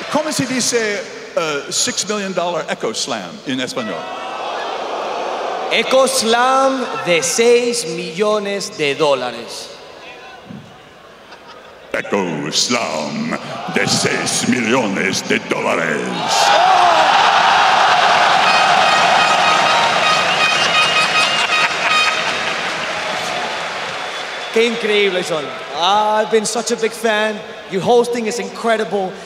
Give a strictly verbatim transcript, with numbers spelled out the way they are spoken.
¿Cómo se dice uh, six million dollar Echo Slam en español? Echo Slam de seis millones de dólares. Echo Slam de seis millones de dólares. Qué increíble son. I've been such a big fan. Your hosting is incredible.